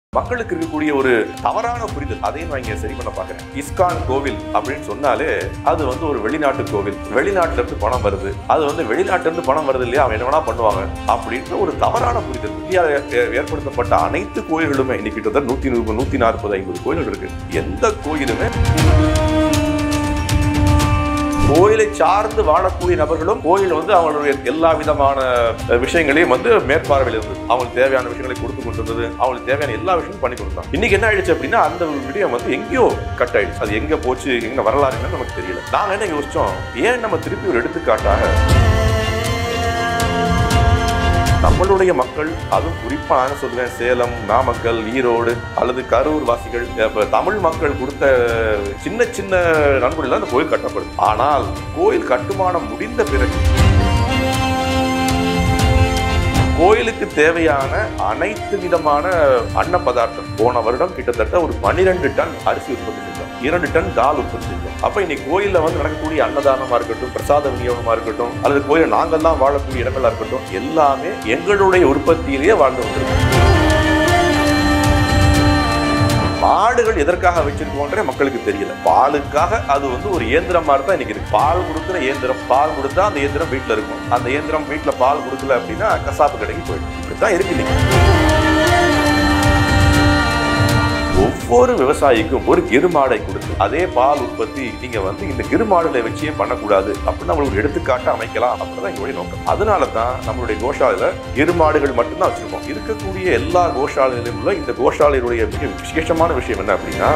மக்களுக்கு இருக்கக்கூடிய ஒரு தவறான புரிதல் அதையும் நான் இங்க சரி பண்ண பாக்குறேன். இஸ்கான் கோவில் அப்படின்னு சொன்னாலே அது வந்து ஒரு வெளிநாட்டு கோவில், வெளிநாட்டுல இருந்து பணம் வருது, அது வந்து வெளிநாட்டுல இருந்து பணம் வருது இல்லையா, அவங்க என்ன வேணா பண்ணுவாங்க அப்படின்ற ஒரு தவறான புரிதல். இந்தியாவில் ஏற்படுத்தப்பட்ட அனைத்து கோயில்களுமே இன்னைக்கு கிட்டத்தட்ட 140-150 கோயில்கள் இருக்கு. எந்த கோயிலுமே கோயிலை சார்ந்து வாழக்கூடிய நபர்களும் கோயில் வந்து அவங்களுடைய எல்லா விதமான விஷயங்களையும் வந்து மேற்பார்வையில் இருந்தது. அவங்களுக்கு தேவையான விஷயங்களை கொடுத்து கொண்டிருந்தது, அவங்களுக்கு தேவையான எல்லா விஷயமும் பண்ணி கொடுத்தாங்க. இன்னைக்கு என்ன ஆயிடுச்சு அப்படின்னா அந்த விடயம் வந்து எங்கேயோ கட் ஆயிடுச்சு. அது எங்க போச்சு, எங்க வரலாறுன்னு நமக்கு தெரியல. நாங்க என்ன யோசிச்சோம், ஏன் நம்ம திருப்பி ஒரு எடுத்துக்காட்டாக நம்மளுடைய மக்கள், அதுவும் குறிப்பா நான் சொல்றேன் சேலம், நாமக்கல், ஈரோடு அல்லது கரூர் வாசிகள், தமிழ் மக்கள் கொடுத்த சின்ன சின்ன நன்கொடையில் அந்த கோயில் கட்டப்படுது. ஆனால் கோயில் கட்டுமானம் முடிந்த பிறகு கோயிலுக்கு தேவையான அனைத்து விதமான அன்ன பதார்த்தம் போன வருடம் கிட்டத்தட்ட ஒரு 12 டன் அரிசி உற்பத்தி செஞ்சோம், 2 டன் தால் உற்பத்தி செஞ்சோம். அப்ப இன்னைக்கு கோயில்ல வந்து நடக்கக்கூடிய அன்னதானமா இருக்கட்டும், பிரசாத விநியோகமா இருக்கட்டும், அல்லது கோயில நாங்கள்லாம் வாழக்கூடிய இடங்களா இருக்கட்டும், எல்லாமே எங்களுடைய உற்பத்தியிலேயே வாழ்ந்து வந்திருக்கோம். மாடுகள் எதற்காக வச்சிருக்கோன்ற மக்களுக்கு தெரியல. பாலுக்காக அது வந்து ஒரு இயந்திரம் மாதிரி தான் இன்னைக்கு இருக்கு. பால் கொடுக்குற இயந்திரம், பால் கொடுத்தா அந்த இயந்திரம் வீட்டுல இருக்கும், அந்த இயந்திரம் வீட்டுல பால் கொடுக்கல அப்படின்னா கசாப்பு கடைக்கு போயிடும். இப்படித்தான் இருக்கு இன்னைக்கு. ஒவ்வொரு விவசாயிக்கும் ஒரு கிருமாடை கொடுத்து அதே பால் உற்பத்தி நீங்க வந்து இந்த கிருமாடுகளை வச்சே பண்ணக்கூடாது அப்படின்னு நம்ம ஒரு எடுத்துக்காட்ட அமைக்கலாம் அப்படிதான் எங்களுடைய நோக்கம். அதனாலதான் நம்மளுடைய கோஷாலையில கிருமாடுகள் மட்டும்தான் வச்சிருக்கோம். இருக்கக்கூடிய எல்லா கோஷாலையிலும் உள்ள இந்த கோஷாலையுடைய மிக விசேஷமான விஷயம் என்ன அப்படின்னா,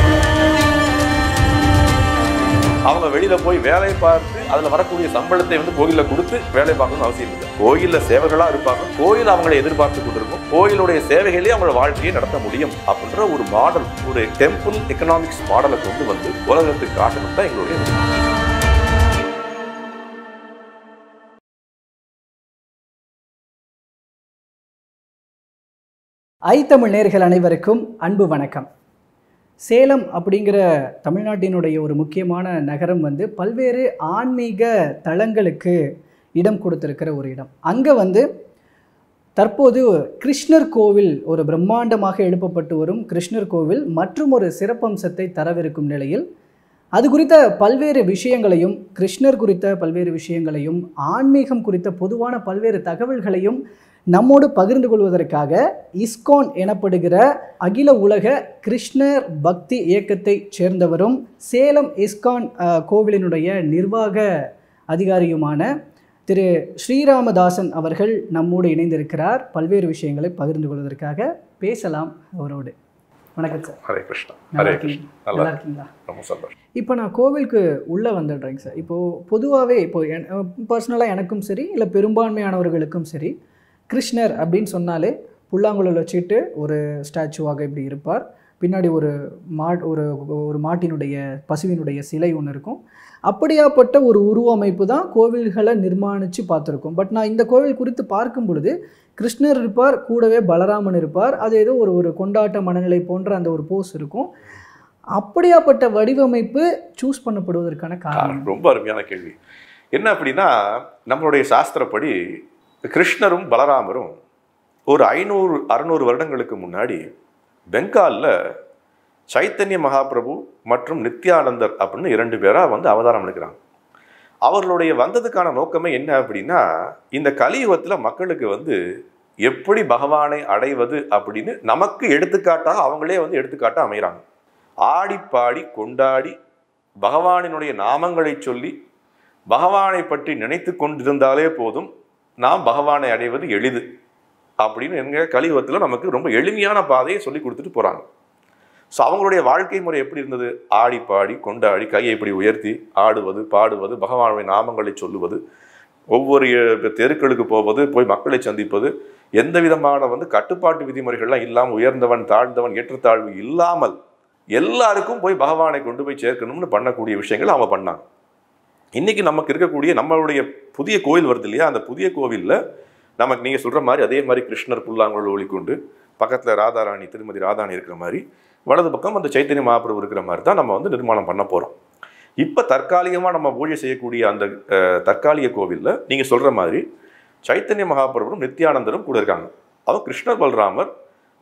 அவங்க வெளியில போய் வேலையை பார்த்து அதுல வரக்கூடிய சம்பளத்தை வந்து கோயில கொடுத்து வேலை பார்க்கணும்னு அவசியம் இல்லை. கோயில்ல சேவைகளா இருப்பாங்க, கோயில் அவங்களை எதிர்பார்த்து கொண்டிருக்கும், கோயிலுடைய சேவைகளே அவங்களோட வாழ்க்கையை நடத்த முடியும் அப்படின்ற ஒரு மாடல், ஒரு டெம்பிள் எக்கனாமிக்ஸ் மாடலை கொண்டு வந்து உலகத்துக்கு காட்டணும் தான் எங்களுடைய ஐத்தமிழ் நேயர்கள் அனைவருக்கும் அன்பு வணக்கம். சேலம் அப்படிங்கிற தமிழ்நாட்டினுடைய ஒரு முக்கியமான நகரம் வந்து பல்வேறு ஆன்மீக தலங்களுக்கு இடம் கொடுத்திருக்கிற ஒரு இடம். அங்கே வந்து தற்போது கிருஷ்ணர் கோவில், ஒரு பிரம்மாண்டமாக எழுப்பப்பட்டு வரும் கிருஷ்ணர் கோவில் மற்றும் ஒரு சிறப்பம்சத்தை தரவிருக்கும் நிலையில் அது குறித்த பல்வேறு விஷயங்களையும், கிருஷ்ணர் குறித்த பல்வேறு விஷயங்களையும், ஆன்மீகம் குறித்த பொதுவான பல்வேறு தகவல்களையும் நம்மோடு பகிர்ந்து கொள்வதற்காக இஸ்கான் எனப்படுகிற அகில உலக கிருஷ்ணர் பக்தி இயக்கத்தை சேர்ந்தவரும் சேலம் இஸ்கான் கோவிலினுடைய நிர்வாக அதிகாரியுமான திரு ஸ்ரீராமதாசன் அவர்கள் நம்மோடு இணைந்திருக்கிறார். பல்வேறு விஷயங்களை பகிர்ந்து கொள்வதற்காக பேசலாம் அவரோடு. வணக்கம் சார். ஹரே கிருஷ்ணா. நல்லா இருக்கீங்களா? ரொம்ப சந்தோஷம். இப்போ நான் கோவிலுக்கு உள்ளே வந்துடுறேங்க சார். இப்போது பொதுவாகவே பர்சனலாக எனக்கும் சரி, இல்லை பெரும்பான்மையானவர்களுக்கும் சரி, கிருஷ்ணர் அப்படின்னு சொன்னாலே புல்லாங்குழல் வச்சுட்டு ஒரு ஸ்டாச்சுவாக இப்படி இருப்பார். பின்னாடி ஒரு மாட்டினுடைய பசுவினுடைய சிலை ஒன்று இருக்கும். அப்படியாப்பட்ட ஒரு உருவமைப்பு தான் கோவில்களை நிர்மாணித்து பார்த்துருக்கோம். பட் நான் இந்த கோவில் குறித்து பார்க்கும் பொழுது கிருஷ்ணர் இருப்பார், கூடவே பலராமன் இருப்பார். அது ஏதோ ஒரு கொண்டாட்ட மனநிலை போன்ற அந்த ஒரு போஸ் இருக்கும். அப்படியாப்பட்ட வடிவமைப்பு சூஸ் பண்ணப்படுவதற்கான காரணம்? ரொம்ப அருமையான கேள்வி. என்ன அப்படின்னா, நம்மளுடைய சாஸ்திரப்படி கிருஷ்ணரும் பலராமரும் ஒரு 500-600 வருடங்களுக்கு முன்னாடி பெங்காலில் சைத்தன்ய மகாபிரபு மற்றும் நித்யானந்தர் அப்படின்னு 2 பேராக வந்து அவதாரம் எடுக்கிறாங்க. அவர்களுடைய வந்ததுக்கான நோக்கமே என்ன அப்படின்னா, இந்த கலியுகத்தில் மக்களுக்கு வந்து எப்படி பகவானை அடைவது அப்படின்னு நமக்கு எடுத்துக்காட்டாக அவங்களே வந்து எடுத்துக்காட்டாக அமைகிறாங்க. ஆடி பாடி கொண்டாடி பகவானினுடைய நாமங்களை சொல்லி பகவானை பற்றி நினைத்து கொண்டிருந்தாலே போதும், நாம் பகவானை அடைவது எளிது அப்படின்னு எங்கள் கலியுகத்தில் நமக்கு ரொம்ப எளிமையான பாதையை சொல்லி கொடுத்துட்டு போகிறாங்க. ஸோ அவங்களுடைய வாழ்க்கை முறை எப்படி இருந்தது? ஆடி பாடி கொண்டாடி கையை இப்படி உயர்த்தி ஆடுவது, பாடுவது, பகவானுடைய நாமங்களை சொல்லுவது, ஒவ்வொரு தெருக்களுக்கு போவது, போய் மக்களை சந்திப்பது, எந்த விதமான வந்து கட்டுப்பாட்டு விதிமுறைகள்லாம் இல்லாமல், உயர்ந்தவன் தாழ்ந்தவன் ஏற்றத்தாழ்வு இல்லாமல் எல்லாருக்கும் போய் பகவானை கொண்டு போய் சேர்க்கணும்னு பண்ணக்கூடிய விஷயங்கள் அவங்க பண்ணாங்க. இன்னைக்கு நமக்கு இருக்கக்கூடிய நம்மளுடைய புதிய கோவில் வருது இல்லையா, அந்த புதிய கோவிலில் நமக்கு நீங்கள் சொல்கிற மாதிரி அதே மாதிரி கிருஷ்ணர் புல்லாங்குழல் ஒளிக்கொண்டு பக்கத்தில் ராதாராணி, திருமதி ராதாராணி இருக்கிற மாதிரி, வலது பக்கம் அந்த சைத்தன்ய மகாபிரபு இருக்கிற மாதிரி தான் நம்ம வந்து நிர்மாணம் பண்ண போகிறோம். இப்போ தற்காலிகமாக நம்ம பூஜை செய்யக்கூடிய அந்த தற்காலிக கோவிலில் நீங்கள் சொல்கிற மாதிரி சைத்தன்ய மகாபிரபுவும் நித்யானந்தரும் கூட இருக்காங்க. அவங்க கிருஷ்ணர் பலராமர்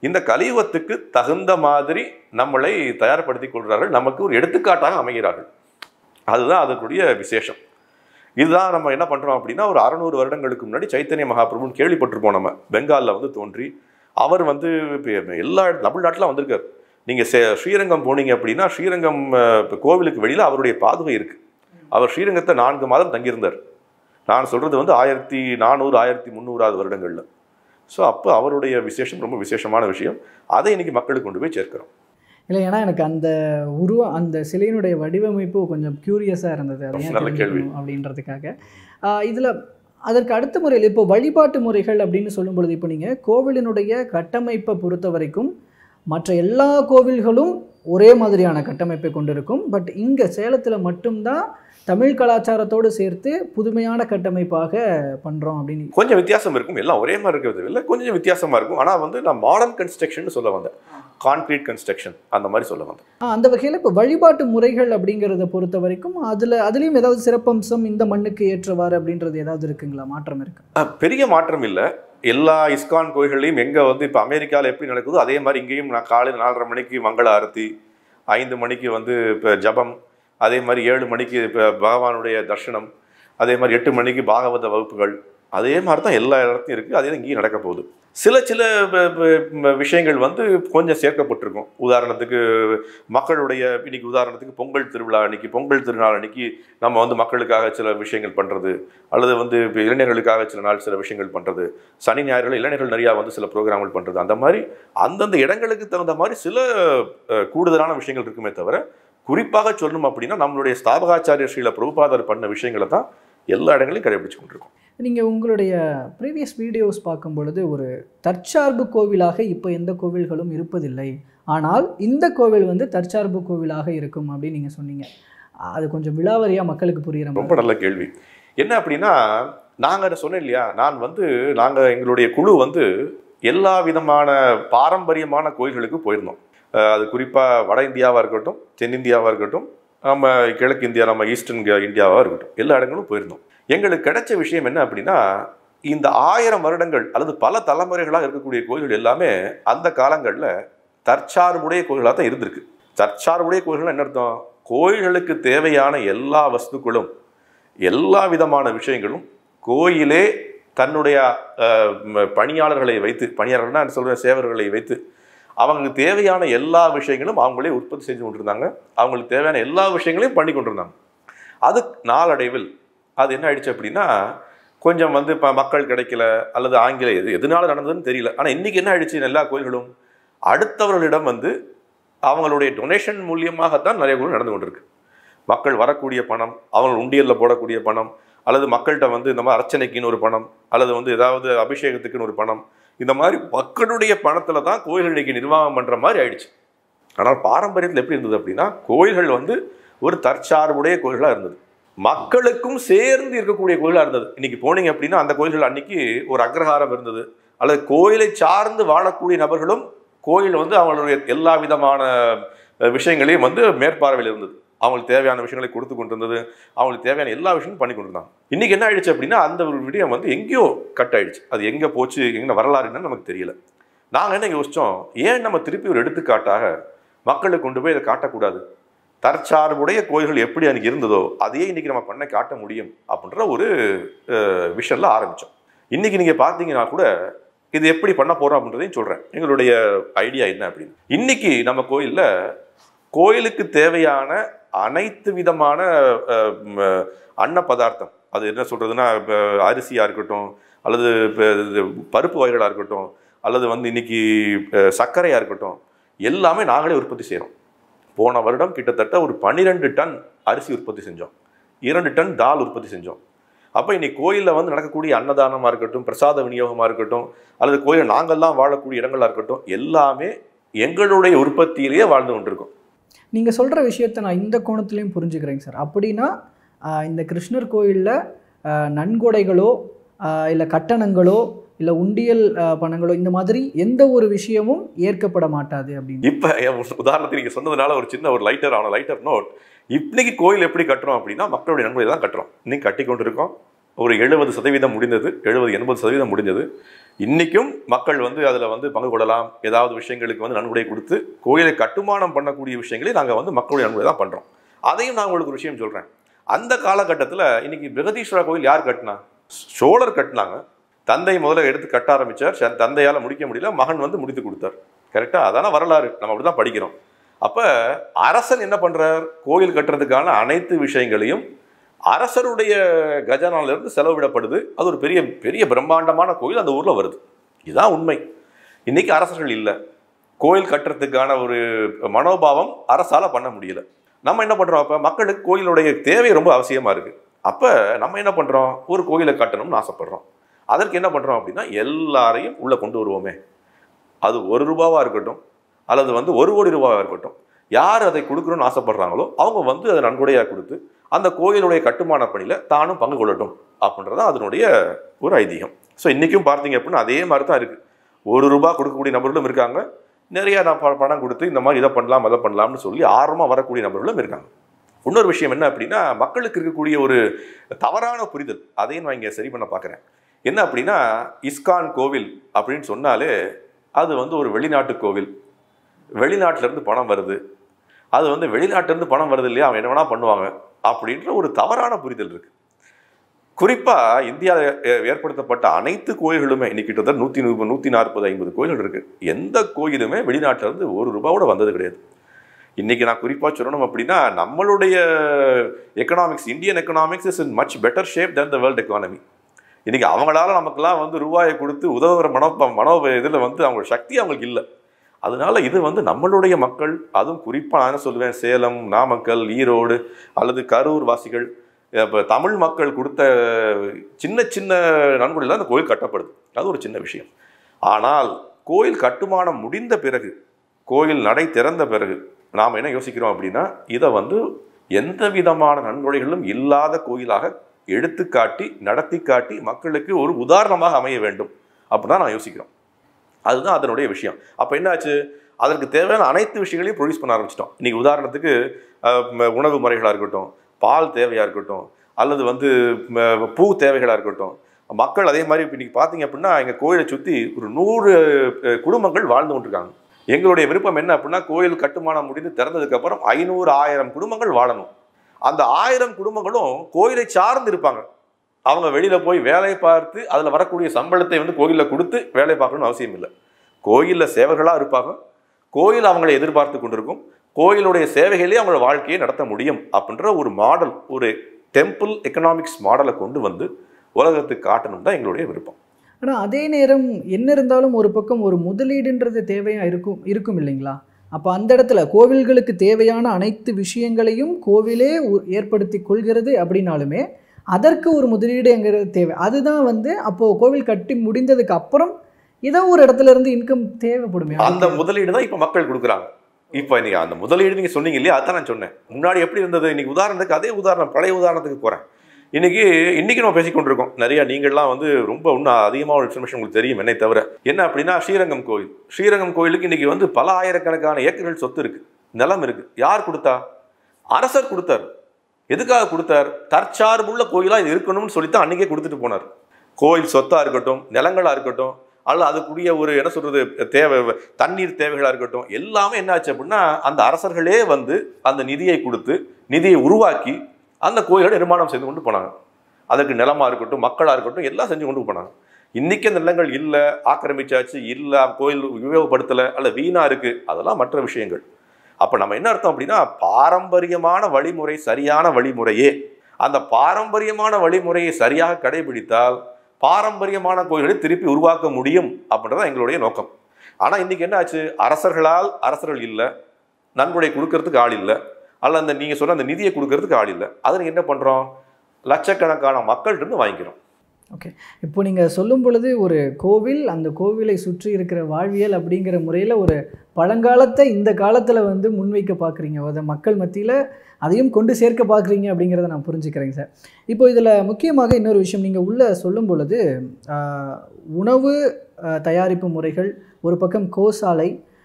இந்த கலியுகத்துக்கு தகுந்த மாதிரி நம்மளை தயார்படுத்தி கொள்கிறார்கள், நமக்கு ஒரு எடுத்துக்காட்டாக அமைகிறார்கள். அதுதான் அதற்குரிய விசேஷம். இதுதான் நம்ம என்ன பண்ணுறோம் அப்படின்னா, ஒரு 600 வருடங்களுக்கு முன்னாடி சைத்தன்ய மகாபிரபுன்னு கேள்விப்பட்டிருப்போம். நம்ம பெங்காலில் வந்து தோன்றி அவர் வந்து எல்லா தமிழ்நாட்டில் வந்திருக்கார். நீங்கள் ஸ்ரீரங்கம் போனீங்க அப்படின்னா ஸ்ரீரங்கம் கோவிலுக்கு வெளியில் அவருடைய பாதுகை இருக்குது. அவர் ஸ்ரீரங்கத்தை 4 மாதம் தங்கியிருந்தார். நான் சொல்கிறது வந்து 1400 1300 வருடங்களில். ஸோ அப்போ அவருடைய விசேஷம் ரொம்ப விசேஷமான விஷயம். அதை இன்னைக்கு மக்களுக்கு கொண்டு போய் சேர்க்கிறோம். இல்லை, ஏன்னா எனக்கு அந்த உருவம், அந்த சிலையினுடைய வடிவமைப்பு கொஞ்சம் க்யூரியஸாக இருந்தது. அது ஏன் நல்ல கேள்வி அப்படின்றதுக்காக. இதில் அதற்கு அடுத்த முறையில் இப்போ வழிபாட்டு முறைகள் அப்படின்னு சொல்லும் பொழுது, இப்போ நீங்கள் கோவிலினுடைய கட்டமைப்பை பொறுத்த வரைக்கும் மற்ற எல்லா கோவில்களும் ஒரே மாதிரியான கட்டமைப்பை கொண்டிருக்கும். பட் இங்கே சேலத்தில் மட்டும்தான் தமிழ் கலாச்சாரத்தோடு சேர்த்து புதுமையான கட்டமைப்பாக பண்ணுறோம் அப்படின்னு. கொஞ்சம் வித்தியாசம் இருக்கும். எல்லாம் ஒரே மாதிரி இருக்கிறது இல்லை, கொஞ்சம் வித்தியாசமாக இருக்கும். ஆனால் வந்து நான் மாடர்ன் கன்ஸ்ட்ரக்ஷன் சொல்ல வந்தேன், கான்கிரீட் கன்ஸ்ட்ரக்ஷன் அந்த மாதிரி சொல்ல வந்தேன். அந்த வகையில் இப்போ வழிபாட்டு முறைகள் அப்படிங்கிறத பொறுத்த வரைக்கும் அதுலேயும் ஏதாவது சிறப்பம்சம் இந்த மண்ணுக்கு ஏற்றவாறு அப்படின்றது ஏதாவது இருக்குங்களா? மாற்றம் இருக்கு? பெரிய மாற்றம் இல்லை. எல்லா இஸ்கான் கோயில்களையும் எங்கே வந்து இப்போ அமெரிக்காவில் எப்படி நடக்குதோ அதே மாதிரி இங்கேயும் நான் காலையில் 4:30 மணிக்கு மங்கள ஆரத்தி, 5 மணிக்கு வந்து இப்போ ஜபம், அதே மாதிரி 7 மணிக்கு இப்போ பகவானுடைய தர்ஷனம், அதே மாதிரி 8 மணிக்கு பாகவத வகுப்புகள், அதே மாதிரி தான் எல்லா இடத்தையும் இருக்குது. அதே தான் இங்கேயும் நடக்க போகுது. சில விஷயங்கள் வந்து கொஞ்சம் சேர்க்கப்பட்டிருக்கும். உதாரணத்துக்கு மக்களுடைய இன்னைக்கு உதாரணத்துக்கு பொங்கல் திருவிழா அன்னைக்கு, பொங்கல் திருநாள் அன்னைக்கு நம்ம வந்து மக்களுக்காக சில விஷயங்கள் பண்ணுறது, அல்லது வந்து இப்போ இளைஞர்களுக்காக சில நாள் சில விஷயங்கள் பண்ணுறது, சனி ஞாயிறுகள் இளைஞர்கள் நிறையா வந்து சில ப்ரோக்ராம்கள் பண்ணுறது, அந்த மாதிரி அந்தந்த இடங்களுக்கு தகுந்த மாதிரி சில கூடுதலான விஷயங்கள் இருக்குமே தவிர, குறிப்பாக சொல்லணும் அப்படின்னா நம்மளுடைய ஸ்தாபகாச்சாரிய ஸ்ரீல பிரபுபாதர் பண்ண விஷயங்களை தான் எல்லா இடங்களையும் கடைபிடிச்சு கொண்டிருக்கோம். நீங்கள் உங்களுடைய ப்ரீவியஸ் வீடியோஸ் பார்க்கும் பொழுது ஒரு தற்சார்பு கோவிலாக இப்போ எந்த கோவில்களும் இருப்பதில்லை, ஆனால் இந்த கோவில் வந்து தற்சார்பு கோவிலாக இருக்கும் அப்படின்னு நீங்கள் சொன்னீங்க. அது கொஞ்சம் விலாவரியாக மக்களுக்கு புரியுற ரொம்ப நல்ல கேள்வி. என்ன அப்படின்னா, நாங்கள் சொன்னேன் இல்லையா, நாங்கள் எங்களுடைய குழு வந்து எல்லா விதமான பாரம்பரியமான கோயில்களுக்கு போயிருந்தோம். அது குறிப்பாக வட இந்தியாவாக இருக்கட்டும், தென்னிந்தியாவாக இருக்கட்டும், நம்ம கிழக்கு இந்தியா, நம்ம ஈஸ்டர்ன் இந்தியாவாக இருக்கட்டும், எல்லா இடங்களும் போயிருந்தோம். எங்களுக்கு கிடைச்ச விஷயம் என்ன அப்படின்னா, இந்த 1000 வருடங்கள் அல்லது பல தலைமுறைகளாக இருக்கக்கூடிய கோயில்கள் எல்லாமே அந்த காலங்களில் தற்சார்புடைய கோயில்களாக தான் இருந்திருக்கு. தற்சார்புடைய கோயில்கள் என்ன அர்த்தம்? கோயில்களுக்கு தேவையான எல்லா வஸ்துக்களும் எல்லா விதமான விஷயங்களும் கோயிலே தன்னுடைய பணியாளர்களை வைத்து, பணியாளர்கள்னா சொல்கிற சேவர்களை வைத்து அவங்களுக்கு தேவையான எல்லா விஷயங்களும் அவங்களே உற்பத்தி செஞ்சு கொண்டிருந்தாங்க. அவங்களுக்கு தேவையான எல்லா விஷயங்களையும் பண்ணி கொண்டிருந்தாங்க. அது நாளடைவில் அது என்ன ஆயிடுச்சு அப்படின்னா, கொஞ்சம் வந்து இப்போ மக்கள் கிடைக்கல அல்லது ஆங்கிலம் எதனால நடந்ததுன்னு தெரியல. ஆனால் இன்றைக்கி என்ன ஆயிடுச்சு, எல்லா கோயில்களும் அடுத்தவர்களிடம் வந்து அவங்களுடைய டொனேஷன் மூலியமாகத்தான் நிறைய கோயில் நடந்து கொண்டிருக்கு. மக்கள் வரக்கூடிய பணம், அவங்க உண்டியலில் போடக்கூடிய பணம், அல்லது மக்கள்கிட்ட வந்து இந்த மாதிரி அர்ச்சனைக்குன்னு ஒரு பணம், அல்லது வந்து ஏதாவது அபிஷேகத்துக்குன்னு ஒரு பணம், இந்த மாதிரி மக்களுடைய பணத்தில் தான் கோயில்கள் இன்னைக்கு நிர்வாகம் பண்ணுற மாதிரி ஆயிடுச்சு. ஆனால் பாரம்பரியத்தில் எப்படி இருந்தது அப்படின்னா, கோயில்கள் வந்து ஒரு தற்சார்புடைய கோயில்களாக இருந்தது, மக்களுக்கும் சேர்ந்து இருக்கக்கூடிய கோயிலாக இருந்தது. இன்னைக்கு போனீங்க அப்படின்னா அந்த கோயில்கள் அன்னைக்கு ஒரு அக்ரஹாரம் இருந்தது, அல்லது கோயிலை சார்ந்து வாழக்கூடிய நபர்களும் கோயில் வந்து அவங்களுடைய எல்லா விதமான விஷயங்களையும் வந்து மேற்பார்வையில் இருந்தது. அவங்களுக்கு தேவையான விஷயங்களை கொடுத்து கொண்டு இருந்தது, அவங்களுக்கு தேவையான எல்லா விஷயமும் பண்ணி கொண்டு இருந்தாங்க. இன்னைக்கு என்ன ஆயிடுச்சு அப்படின்னா, அந்த ஒரு விடயம் வந்து எங்கேயோ கட் ஆயிடுச்சு. அது எங்கே போச்சு, எங்கே வரலாறு என்னன்னு நமக்கு தெரியல. நாங்கள் என்ன யோசித்தோம், ஏன் நம்ம திருப்பி ஒரு எடுத்துக்காட்டாக மக்களுக்கு கொண்டு போய் இதை காட்டக்கூடாது? தற்சார்புடைய கோயில்கள் எப்படி அன்றைக்கி இருந்ததோ அதையே இன்றைக்கி நம்ம பண்ண காட்ட முடியும் அப்படின்ற ஒரு விஷயம்ல ஆரம்பித்தோம். இன்றைக்கி நீங்கள் பார்த்தீங்கன்னா கூட இது எப்படி பண்ண போகிறோம் அப்படின்றதையும் சொல்கிறேன். எங்களுடைய ஐடியா என்ன அப்படின்னு, இன்றைக்கி நம்ம கோயிலில் கோயிலுக்கு தேவையான அனைத்து விதமான அன்ன பதார்த்தம், அது என்ன சொல்கிறதுனா அரிசியாக இருக்கட்டும், அல்லது பருப்பு வகைகளாக இருக்கட்டும், அல்லது வந்து இன்றைக்கி சர்க்கரையாக இருக்கட்டும், எல்லாமே நாங்களே உற்பத்தி செய்கிறோம். போன வருடம் கிட்டத்தட்ட ஒரு 12 டன் அரிசி உற்பத்தி செஞ்சோம், 2 டன் தால் உற்பத்தி செஞ்சோம். அப்போ இன்னைக்கு கோயிலில் வந்து நடக்கக்கூடிய அன்னதானமாக இருக்கட்டும், பிரசாத விநியோகமாக இருக்கட்டும், அல்லது கோயில் நாங்கள்லாம் வாழக்கூடிய இடங்களாக இருக்கட்டும், எல்லாமே எங்களுடைய உற்பத்தியிலேயே வாழ்ந்து கொண்டிருக்கோம். நீங்கள் சொல்கிற விஷயத்தை நான் இந்த கோணத்துலேயும் புரிஞ்சுக்கிறேங்க சார். அப்படின்னா இந்த கிருஷ்ணர் கோயிலில் நன்கொடைகளோ இல்லை கட்டணங்களோ இல்லை உண்டியல் பணங்களோ இந்த மாதிரி எந்த ஒரு விஷயமும் ஏற்கப்பட மாட்டாது அப்படின்னு. இப்போ உதாரணத்துக்கு நீங்கள் சொன்னதுனால ஒரு சின்ன ஒரு லைட்டர் நோட், இன்னைக்கு கோயில் எப்படி கட்டுறோம் அப்படின்னா மக்களுடைய நன்கொடை தான் கட்டுறோம். இன்னைக்கு கட்டி கொண்டு இருக்கோம். ஒரு 70% முடிந்தது, 70-80% முடிஞ்சது. இன்னைக்கும் மக்கள் வந்து அதில் வந்து பங்கு கொள்ளலாம். ஏதாவது விஷயங்களுக்கு வந்து நன்கொடை கொடுத்து கோயிலை கட்டுமானம் பண்ணக்கூடிய விஷயங்களை நாங்கள் வந்து மக்களுடைய நன்கொடை தான் பண்ணுறோம். அதையும் நான் உங்களுக்கு ஒரு விஷயம் சொல்கிறேன். அந்த காலகட்டத்தில் இன்னைக்கு பிரகதீஸ்வரர் கோயில் யார் கட்டினா? சோழர் கட்டினாங்க. தந்தை முதல்ல எடுத்து கட்ட ஆரம்பித்தார். தந்தையால் முடிக்க முடியல, மகன் வந்து முடித்து கொடுத்தார். கரெக்டாக? அதான வரலாறு. நம்ம அப்படி தான் படிக்கிறோம். அப்போ அரசன் என்ன பண்ணுறார்? கோயில் கட்டுறதுக்கான அனைத்து விஷயங்களையும் அரசருடைய கஜானாலிருந்து செலவிடப்படுது. அது ஒரு பெரிய பெரிய பிரம்மாண்டமான கோயில் அந்த ஊரில் வருது. இதுதான் உண்மை. இன்னைக்கு அரசர்கள் இல்லை. கோயில் கட்டுறதுக்கான ஒரு மனோபாவம் அரசால் பண்ண முடியல. நம்ம என்ன பண்ணுறோம்? அப்போ மக்களுக்கு கோயிலுடைய தேவை ரொம்ப அவசியமாக இருக்குது. அப்போ நம்ம என்ன பண்ணுறோம்? ஒரு கோயிலை கட்டணும்னு ஆசைப்படுறோம். அதற்கு என்ன பண்ணுறோம் அப்படின்னா, எல்லாரையும் உள்ளே கொண்டு வருவோமே. அது ₹1 இருக்கட்டும், அல்லது வந்து 1 கோடி ரூபாவாக இருக்கட்டும், யார் அதை கொடுக்கணும்னு ஆசைப்படுறாங்களோ அவங்க வந்து அதை நன்கொடையாக கொடுத்து அந்த கோயிலுடைய கட்டுமான பணியில் தானும் பங்கு கொள்ளட்டும் அப்படின்றதான் அதனுடைய ஒரு ஐதீகம். ஸோ இன்றைக்கும் பார்த்தீங்க அப்படின்னா அதே மாதிரி தான் இருக்குது. ₹1 கொடுக்கக்கூடிய நபர்களும் இருக்காங்க. நிறைய பணம் கொடுத்து இந்த மாதிரி இதை பண்ணலாம் அதை பண்ணலாம்னு சொல்லி ஆர்வமாக வரக்கூடிய நபர்களும் இருக்காங்க. இன்னொரு விஷயம் என்ன அப்படின்னா, மக்களுக்கு இருக்கக்கூடிய ஒரு தவறான புரிதல், அதையும் நான் இங்கே சரி பண்ண பார்க்குறேன். என்ன அப்படின்னா, இஸ்கான் கோவில் அப்படின்னு சொன்னாலே அது வந்து ஒரு வெளிநாட்டு கோவில், வெளிநாட்டிலேருந்து பணம் வருது, அது வந்து வெளிநாட்டிலேருந்து பணம் வருது இல்லையா, அவன் என்ன வேணால் பண்ணுவாங்க அப்படின்ற ஒரு தவறான புரிதல் இருக்குது. குறிப்பாக இந்தியாவில் ஏற்படுத்தப்பட்ட அனைத்து கோயில்களுமே இன்னைக்கு கிட்டத்தட்ட 140-150 கோயில்கள் இருக்குது. எந்த கோயிலுமே வெளிநாட்டிலேருந்து ₹1 வந்தது கிடையாது. இன்றைக்கி நான் குறிப்பாக சொல்லணும் அப்படின்னா, நம்மளுடைய economics, Indian economics is in much better shape than the world economy. இன்றைக்கி அவங்களால நமக்கெல்லாம் வந்து ரூபாயை கொடுத்து உதவுற மனோ இதில் வந்து அவங்க சக்தி அவங்களுக்கு இல்லை. அதனால இது வந்து நம்மளுடைய மக்கள், அதுவும் குறிப்பாக நான் என்ன சொல்லுவேன், சேலம், நாமக்கல், ஈரோடு அல்லது கரூர் வாசிகள், இப்போ தமிழ் மக்கள் கொடுத்த சின்ன சின்ன நன்கொடையில் அந்த கோயில் கட்டப்படுது. அது ஒரு சின்ன விஷயம். ஆனால் கோயில் கட்டுமானம் முடிந்த பிறகு, கோயில் நடை திறந்த பிறகு நாம் என்ன யோசிக்கிறோம் அப்படின்னா, இதை வந்து எந்த விதமான நன்கொடைகளும் இல்லாத கோயிலாக எடுத்துக்காட்டி நடத்தி காட்டி மக்களுக்கு ஒரு உதாரணமாக அமைய வேண்டும் அப்படின்னா நான் யோசிக்கிறோம். அதுதான் அதனுடைய விஷயம். அப்போ என்னாச்சு, அதற்கு தேவையான அனைத்து விஷயங்களையும் ப்ரொடியூஸ் பண்ண ஆரம்பிச்சிட்டோம். இன்றைக்கி உதாரணத்துக்கு உணவு முறைகளாக இருக்கட்டும், பால் தேவையாக இருக்கட்டும், அல்லது வந்து பூ தேவைகளாக இருக்கட்டும், மக்கள் அதே மாதிரி இப்போ இன்றைக்கி பார்த்தீங்க அப்படின்னா எங்கள் கோயிலை சுற்றி ஒரு 100 குடும்பங்கள் வாழ்ந்து கொண்டிருக்காங்க. எங்களுடைய விருப்பம் என்ன அப்படின்னா, கோயில் கட்டுமானம் முடிந்து திறந்ததுக்கப்புறம் 500-1000 குடும்பங்கள் வாழணும். அந்த 1000 குடும்பங்களும் கோயிலை சார்ந்து இருப்பாங்க. அவங்க வெளியில் போய் வேலை பார்த்து அதில் வரக்கூடிய சம்பளத்தை வந்து கோயிலில் கொடுத்து வேலை பார்க்கணும்னு அவசியம் இல்லை. கோயிலில் சேவர்களாக இருப்பாங்க. கோயில் அவங்களை எதிர்பார்த்து கொண்டிருக்கும். கோயிலுடைய சேவைகளே அவங்களோட வாழ்க்கையை நடத்த முடியும் அப்படின்ற ஒரு மாடல், ஒரு டெம்பிள் எக்கனாமிக்ஸ் மாடலை கொண்டு வந்து உலகத்துக்கு காட்டணும் தான் எங்களுடைய விருப்பம். ஆனால் அதே நேரம் என்ன இருந்தாலும் ஒரு பக்கம் ஒரு முதலீடுன்றது தேவையாக இருக்கும் இல்லைங்களா? அப்போ அந்த இடத்துல கோவில்களுக்கு தேவையான அனைத்து விஷயங்களையும் கோவிலே ஏற்படுத்தி கொள்கிறது அப்படின்னாலுமே அதற்கு ஒரு முதலீடுங்கிறது தேவை. அதுதான் வந்து அப்போது கோவில் கட்டி முடிந்ததுக்கு அப்புறம் ஏதோ ஒரு இடத்துல இருந்து இன்கம் தேவைப்படுமே. அந்த முதலீடு தான் இப்போ மக்கள் கொடுக்குறாங்க. இப்போ நீங்கள் அந்த முதலீடு நீங்கள் சொன்னீங்க இல்லையா, அதான் நான் சொன்னேன். முன்னாடி எப்படி இருந்தது, இன்னைக்கு உதாரணத்துக்கு அதே உதாரணம், பழைய உதாரணத்துக்கு போகிறேன். இன்னைக்கு நம்ம பேசிக்கொண்டிருக்கோம். நிறைய நீங்கள்லாம் வந்து ரொம்ப இன்னும் அதிகமாக ஒரு இன்ஃபர்மேஷன் உங்களுக்கு தெரியும் என்னை தவிர. என்ன அப்படின்னா, ஸ்ரீரங்கம் கோயில், ஸ்ரீரங்கம் கோயிலுக்கு இன்னைக்கு வந்து பல ஆயிரக்கணக்கான ஏக்கர்கள் சொத்து இருக்குது, நிலம் இருக்குது. யார் கொடுத்தா? அரசர் கொடுத்தார். எதுக்காக கொடுத்தார்? தற்சார்புள்ள கோயிலாக இது இருக்கணும்னு சொல்லித்தான் அன்றைக்கே கொடுத்துட்டு போனார். கோயில் சொத்தாக இருக்கட்டும், நிலங்களாக இருக்கட்டும், அல்ல அதுக்குரிய ஒரு என்ன சொல்கிறது தேவை, தண்ணீர் தேவைகளாக இருக்கட்டும், எல்லாமே என்னாச்சு அப்படின்னா அந்த அரசர்களே வந்து அந்த நிதியை கொடுத்து, நிதியை உருவாக்கி அந்த கோயிலோட நிர்மாணம் செய்து கொண்டு போனாங்க. அதுக்கு நிலமாக இருக்கட்டும், மக்களாக இருக்கட்டும், எல்லாம் செஞ்சு கொண்டு போனாங்க. இன்றைக்கி அந்த நிலங்கள் இல்லை, ஆக்கிரமிச்சாச்சு, இல்லை கோயில் உபயோகப்படுத்தலை, அல்ல வீணாக இருக்குது, அதெல்லாம் மற்ற விஷயங்கள். அப்போ நம்ம என்ன அர்த்தம் அப்படின்னா, பாரம்பரியமான வழிமுறை சரியான வழிமுறையே, அந்த பாரம்பரியமான வழிமுறையை சரியாக கடைபிடித்தால் பாரம்பரியமான கோயில்களை திருப்பி உருவாக்க முடியும் அப்படின்றதான் எங்களுடைய நோக்கம். ஆனால் இன்றைக்கி என்ன ஆச்சு, அரசர்கள் இல்லை, நன்கொடை கொடுக்கறதுக்கு ஆள் இல்லை, அல்ல அந்த நீங்கள் சொல்ல அந்த நிதியை கொடுக்கறதுக்கு ஆள் இல்லை. அதுக்கு என்ன பண்ணுறோம், லட்சக்கணக்கான மக்கள்கிட்ட வாங்கிக்கிறோம். ஓகே, இப்போ நீங்கள் சொல்லும் பொழுது ஒரு கோவில், அந்த கோவிலை சுற்றி இருக்கிற வாழ்வியல் அப்படிங்கிற முறையில் ஒரு பழங்காலத்தை இந்த காலத்தில் வந்து முன்வைக்க பார்க்குறீங்க, அதை மக்கள் மத்தியில் அதையும் கொண்டு சேர்க்க பார்க்குறீங்க அப்படிங்கிறத நான் புரிஞ்சுக்கிறேங்க சார். இப்போ இதில் முக்கியமாக இன்னொரு விஷயம், நீங்கள் உள்ளே சொல்லும் பொழுது உணவு தயாரிப்பு முறைகள் ஒரு பக்கம் கோசாலை,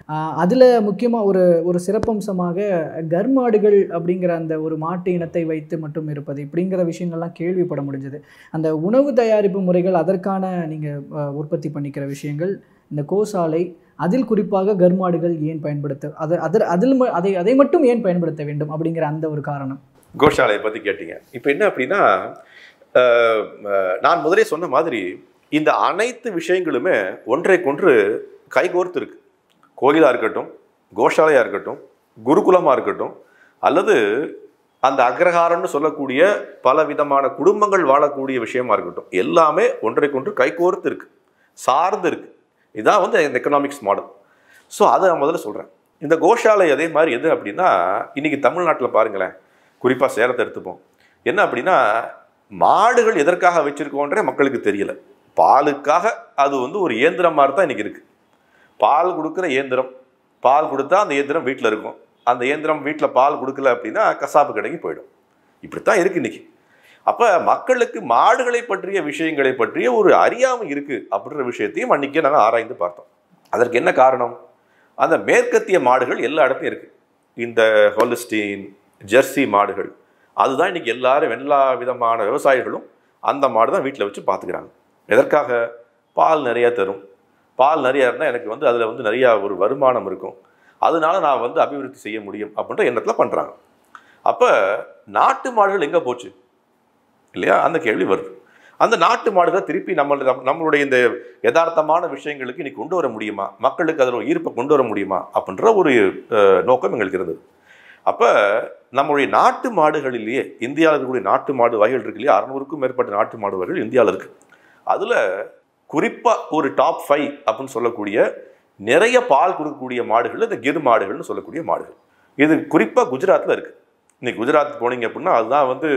அதில் முக்கியமாக ஒரு சிறப்பம்சமாக கர்மாடுகள் அப்படிங்கிற அந்த ஒரு மாட்டு இனத்தை வைத்து மட்டும் இருப்பது இப்படிங்கிற விஷயங்கள்லாம் கேள்விப்பட முடிஞ்சது. அந்த உணவு தயாரிப்பு முறைகள், அதற்கான நீங்கள் உற்பத்தி பண்ணிக்கிற விஷயங்கள், இந்த கோசாலை, அதில் குறிப்பாக கர்மாடுகள் ஏன் அதை மட்டும் ஏன் பயன்படுத்த வேண்டும் அப்படிங்கிற அந்த ஒரு காரணம். கோஷாலையை பற்றி கேட்டீங்க. இப்போ என்ன அப்படின்னா, நான் முதலே சொன்ன மாதிரி இந்த அனைத்து விஷயங்களுமே ஒன்றைக்கொன்று கைகோர்த்து இருக்கு. கோயிலாக இருக்கட்டும், கோஷாலையாக இருக்கட்டும், குருகுலமாக இருக்கட்டும், அல்லது அந்த அக்ரஹாரம்னு சொல்லக்கூடிய பல விதமான குடும்பங்கள் வாழக்கூடிய விஷயமா இருக்கட்டும், எல்லாமே ஒன்றைக்கொன்று கைகோர்த்து இருக்கு, சார்ந்து இருக்கு. இதுதான் வந்து இந்த எக்கனாமிக்ஸ் மாடல். ஸோ அதை நான் முதல்ல சொல்கிறேன். இந்த கோஷாலை அதே மாதிரி எது அப்படின்னா, இன்றைக்கி தமிழ்நாட்டில் பாருங்களேன், குறிப்பாக சேலத்தை எடுத்துப்போம். என்ன அப்படின்னா, மாடுகள் எதற்காக வச்சுருக்கோன்றே மக்களுக்கு தெரியல. பாலுக்காக அது வந்து ஒரு இயந்திரம் மாதிரி தான் இன்றைக்கி இருக்குது. பால் கொடுக்குற இயந்திரம், பால் கொடுத்தா அந்த இயந்திரம் வீட்டில் இருக்கும். அந்த இயந்திரம் வீட்டில் பால் கொடுக்கல அப்படின்னா கசாப்பு கடைக்கு போயிடும். இப்படித்தான் இருக்குது இன்றைக்கி. அப்போ மக்களுக்கு மாடுகளை பற்றிய விஷயங்களை பற்றிய ஒரு அறியாமை இருக்குது அப்படின்ற விஷயத்தையும் அன்றைக்கே நாங்கள் ஆராய்ந்து பார்த்தோம். அதற்கு என்ன காரணம்? அந்த மேற்கத்திய மாடுகள் எல்லா இடத்தையும் இருக்குது. இந்த ஹோலிஸ்டீன், ஜெர்சி மாடுகள், அதுதான் இன்றைக்கி எல்லா விதமான விவசாயிகளும் அந்த மாடு தான் வீட்டில் வச்சு பார்த்துக்கிறாங்க. எதற்காக? பால் நிறையா தரும். பால் நிறையா இருந்தால் எனக்கு வந்து அதில் வந்து நிறையா ஒரு வருமானம் இருக்கும், அதனால நான் வந்து அபிவிருத்தி செய்ய முடியும் அப்படின்ற எண்ணத்தில் பண்ணுறாங்க. அப்போ நாட்டு மாடுகள் எங்கே போச்சு இல்லையா? அந்த கேள்வி வருது. அந்த நாட்டு மாடுகளை திருப்பி நம்மளுடைய இந்த யதார்த்தமான விஷயங்களுக்கு இன்னைக்கு கொண்டு வர முடியுமா, மக்களுக்கு அதில் ஒரு ஈர்ப்பை கொண்டு வர முடியுமா அப்படின்ற ஒரு நோக்கம் எங்களுக்கு இருந்தது. அப்போ நம்மளுடைய நாட்டு மாடுகளிலேயே இந்தியாவில் இருக்கக்கூடிய நாட்டு மாடு வகைகள் இருக்கு இல்லையா, 600க்கும் மேற்பட்ட நாட்டு மாடு வகைகள் இந்தியாவில் இருக்குது. அதில் குறிப்பாக ஒரு டாப் 5 அப்படின்னு சொல்லக்கூடிய நிறைய பால் கொடுக்கக்கூடிய மாடுகள் இந்த கிர் மாடுகள்னு சொல்லக்கூடிய மாடுகள். இது குறிப்பாக குஜராத்தில் இருக்குது. இன்னைக்கு குஜராத் போனீங்க அப்படின்னா அதுதான் வந்து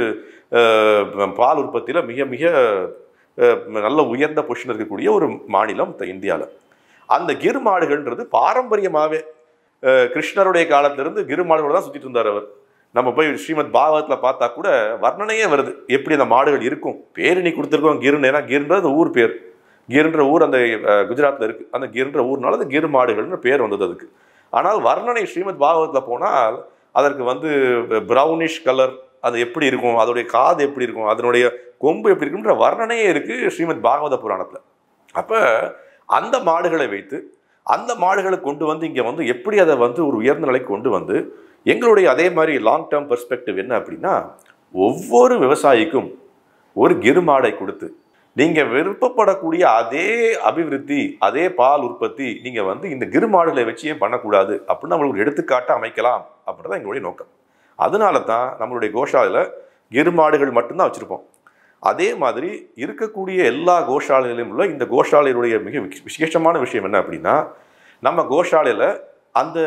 பால் உற்பத்தியில் மிக மிக நல்ல உயர்ந்த பொசிஷன் இருக்கக்கூடிய ஒரு மாநிலம் இந்தியாவில். அந்த கிர் மாடுகள்ன்றது பாரம்பரியமாகவே கிருஷ்ணருடைய காலத்திலிருந்து கிர் மாடுகளோடு தான் சுற்றிட்டு இருந்தார் அவர். நம்ம போய் ஸ்ரீமத் பாகவத்தில் பார்த்தா கூட வர்ணனையே வருது எப்படி அந்த மாடுகள் இருக்கும். பேர் நீ கொடுத்துருக்கோம் கிர்னு, ஏன்னா கிர்ன்றது ஊர் பேர். கிர்ன்ற ஊர் அந்த குஜராத்தில் இருக்குது. அந்த கிர்ன்ற ஊர்னால அந்த கிர் மாடுகள்னு பேர் வந்தது அதுக்கு. ஆனால் வர்ணனை ஸ்ரீமத் பாகவத்தில் போனால் அதற்கு வந்து ப்ரௌனிஷ் கலர், அது எப்படி இருக்கும், அதோடைய காது எப்படி இருக்கும், அதனுடைய கொம்பு எப்படி இருக்குன்ற வர்ணனையே இருக்குது ஸ்ரீமத் பாகவத புராணத்தில். அப்போ அந்த மாடுகளை வைத்து அந்த மாடுகளை கொண்டு வந்து இங்கே வந்து எப்படி அதை வந்து ஒரு உயர்ந்த நிலைக்கு கொண்டு வந்து எங்களுடைய அதே மாதிரி லாங் டேர்ம் பெர்ஸ்பெக்டிவ் என்ன அப்படின்னா, ஒவ்வொரு விவசாயிக்கும் ஒரு கிர் மாடை கொடுத்து நீங்கள் விருப்பப்படக்கூடிய அதே அபிவிருத்தி, அதே பால் உற்பத்தி நீங்கள் வந்து இந்த கிர் மாடுகளை வச்சே பண்ணக்கூடாது அப்படின்னு நம்மளுக்கு ஒரு எடுத்துக்காட்டை அமைக்கலாம் அப்படின்றதான் எங்களுடைய நோக்கம். அதனால தான் நம்மளுடைய கோஷாலையில் கிர் மாடுகள் மட்டும்தான் வச்சுருப்போம். அதே மாதிரி இருக்கக்கூடிய எல்லா கோஷாலையிலும் உள்ள இந்த கோஷாலையினுடைய மிக விசேஷமான விஷயம் என்ன அப்படின்னா, நம்ம கோஷாலையில் அந்த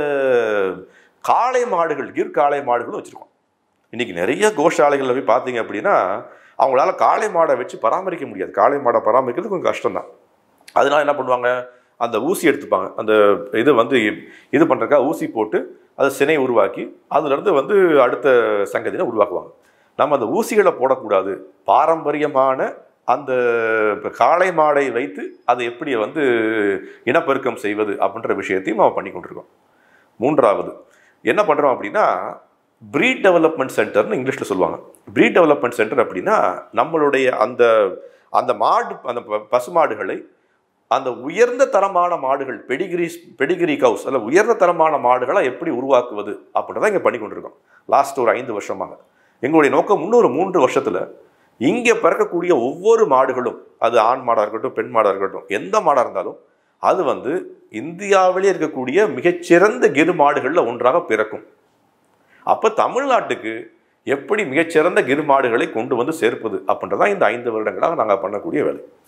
காளை மாடுகள், கிர் காளை மாடுகளும் வச்சுருக்கோம். இன்றைக்கி நிறைய கோஷாலைகளில் போய் பார்த்தீங்க அப்படின்னா அவங்களால காளை மாடை வச்சு பராமரிக்க முடியாது. காளை மாடை பராமரிக்கிறது கொஞ்சம் கஷ்டம்தான். அதனால என்ன பண்ணுவாங்க, அந்த ஊசி எடுத்துப்பாங்க. அந்த இது வந்து இது பண்ணுறதுக்காக ஊசி போட்டு அதை சினை உருவாக்கி அதுலேருந்து வந்து அடுத்த சங்கதியை உருவாக்குவாங்க. நம்ம அந்த ஊசிகளை போடக்கூடாது, பாரம்பரியமான அந்த காளை மாடை வைத்து அதை எப்படி வந்து இனப்பெருக்கம் செய்வது அப்படின்ற விஷயத்தையும் நம்ம பண்ணி கொண்டிருக்கோம். மூன்றாவது என்ன பண்ணுறோம் அப்படின்னா, ப்ரீட் டெவலப்மெண்ட் சென்டர்னு இங்கிலீஷில் சொல்லுவாங்க. ப்ரீட் டெவலப்மெண்ட் சென்டர் அப்படின்னா நம்மளுடைய அந்த அந்த மாடு, அந்த பசுமாடுகளை அந்த உயர்ந்த தரமான மாடுகள், பெடிகிரி கவுஸ் அல்ல உயர்ந்த தரமான மாடுகளை எப்படி உருவாக்குவது அப்படின்றத இங்கே பண்ணி கொண்டிருக்கோம் லாஸ்ட் ஒரு 5 வருஷமாக. எங்களுடைய நோக்கம் இன்னொரு 3 வருஷத்தில் இங்கே பிறக்கக்கூடிய ஒவ்வொரு மாடுகளும், அது ஆண் மாடாக இருக்கட்டும் பெண் மாடாக இருக்கட்டும் எந்த மாடாக இருந்தாலும், அது வந்து இந்தியாவிலே இருக்கக்கூடிய மிகச்சிறந்த கிர் மாடுகளில் ஒன்றாக பிறக்கும். அப்போ தமிழ்நாட்டுக்கு எப்படி மிகச்சிறந்த கிர் மாடுகளை கொண்டு வந்து சேர்ப்பது அப்படின்றதான் இந்த 5 வருடங்களாக நாங்கள் பண்ணக்கூடிய வேலை.